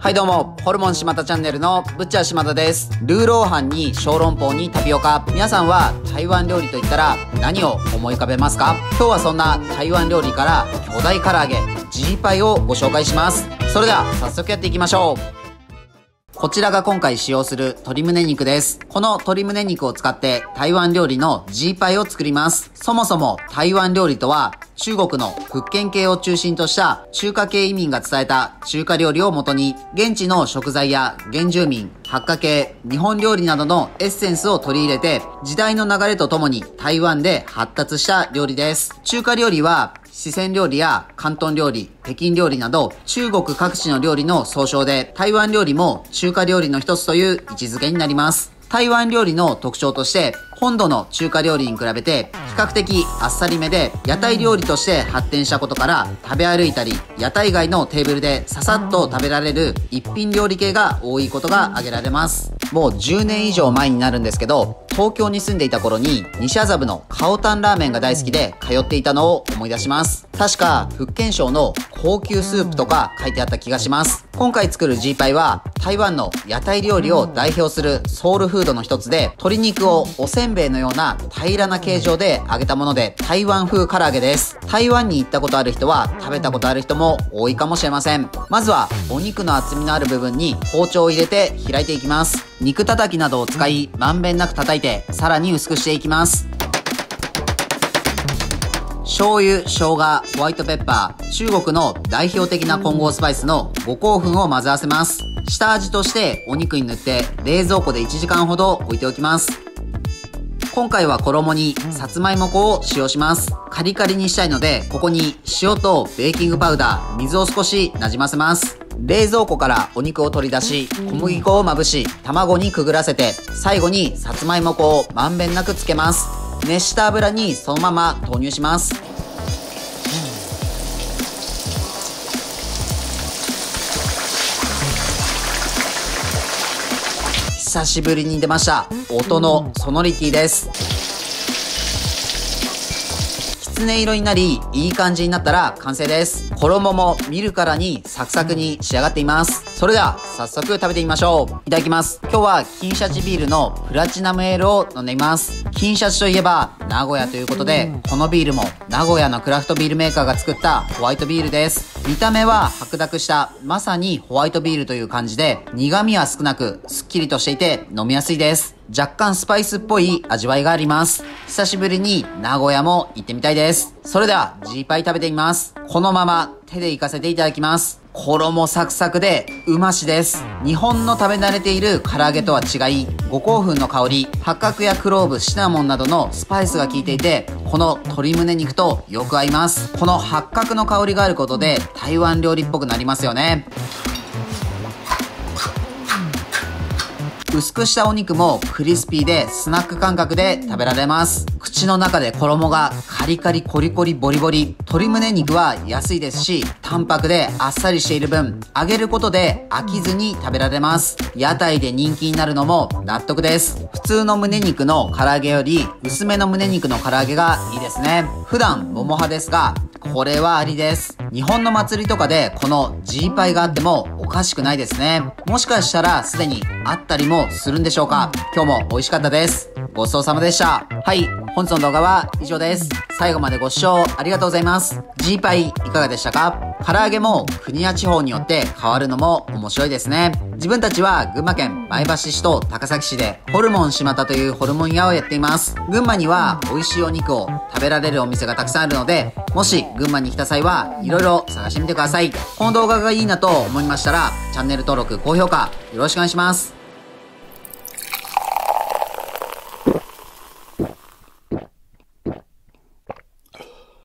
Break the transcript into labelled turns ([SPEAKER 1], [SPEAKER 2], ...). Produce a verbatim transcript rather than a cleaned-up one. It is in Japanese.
[SPEAKER 1] はいどうも、ホルモン島田チャンネルのブッチャー島田です。ルーローハンに小籠包にタピオカ。皆さんは台湾料理といったら何を思い浮かべますか？今日はそんな台湾料理から巨大唐揚げ、ジーパイをご紹介します。それでは早速やっていきましょう。こちらが今回使用する鶏胸肉です。この鶏胸肉を使って台湾料理のジーパイを作ります。そもそも台湾料理とは中国の福建系を中心とした中華系移民が伝えた中華料理をもとに現地の食材や原住民、八華系、日本料理などのエッセンスを取り入れて時代の流れとともに台湾で発達した料理です。中華料理は四川料理や広東料理、北京料理など中国各地の料理の総称で台湾料理も中華料理の一つという位置づけになります。台湾料理の特徴として本土の中華料理に比べて比較的あっさりめで屋台料理として発展したことから食べ歩いたり屋台街のテーブルでささっと食べられる一品料理系が多いことが挙げられます。もうじゅうねん以上前になるんですけど東京に住んでいた頃に西麻布のカオタンラーメンが大好きで通っていたのを思い出します。確か福建省の高級スープとか書いてあった気がします。今回作るジーパイは台湾の屋台料理を代表するソウルフードの一つで鶏肉をおせんべいのような平らな形状で揚げたもので台湾風唐揚げです。台湾に行ったことある人は食べたことある人も多いかもしれません。まずはお肉の厚みのある部分に包丁を入れて開いていきます。肉叩きなどを使いまんべんなく叩いてさらに薄くしていきます。醤油、生姜、ホワイトペッパー、中国の代表的な混合スパイスの五香粉を混ぜ合わせます。下味としてお肉に塗って冷蔵庫でいちじかんほど置いておきます。今回は衣にさつまいも粉を使用します。カリカリにしたいのでここに塩とベーキングパウダー、水を少しなじませます。冷蔵庫からお肉を取り出し小麦粉をまぶし卵にくぐらせて最後にさつまいも粉をまんべんなくつけます。熱した油にそのまま投入します。久しぶりに出ました音のソノリティです。きつね色になりいい感じになったら完成です。衣も見るからにサクサクに仕上がっています。それでは早速食べてみましょう。いただきます。今日は金シャチビールのプラチナムエールを飲んでいます。金シャチといえば名古屋ということでこのビールも名古屋のクラフトビールメーカーが作ったホワイトビールです。見た目は白濁したまさにホワイトビールという感じで苦味は少なくすっきりとしていて飲みやすいです。若干スパイスっぽい味わいがあります。久しぶりに名古屋も行ってみたいです。それではジーパイ食べてみます。このまま手でいかせていただきます。衣サクサクでうましです。日本の食べ慣れている唐揚げとは違い五香粉の香り、八角やクローブ、シナモンなどのスパイスが効いていてこの鶏胸肉とよく合います。この八角の香りがあることで台湾料理っぽくなりますよね。薄くしたお肉もクリスピーでスナック感覚で食べられます。口の中で衣がカリカリコリコリボリボリ。鶏胸肉は安いですし淡白であっさりしている分揚げることで飽きずに食べられます。屋台で人気になるのも納得です。普通の胸肉の唐揚げより薄めの胸肉の唐揚げがいいですね。普段桃派ですがこれはありです。日本の祭りとかでこのジーパイがあってもおかしくないですね。もしかしたらすでにあったりもするんでしょうか。今日も美味しかったです。ごちそうさまでした。はい、本日の動画は以上です。最後までご視聴ありがとうございます。ジーパイいかがでしたか？唐揚げも国や地方によって変わるのも面白いですね。自分たちは群馬県前橋市と高崎市でホルモン島田というホルモン屋をやっています。群馬には美味しいお肉を食べられるお店がたくさんあるのでもし群馬に来た際はいろいろ探してみてください。この動画がいいなと思いましたらチャンネル登録、高評価よろしくお願いします。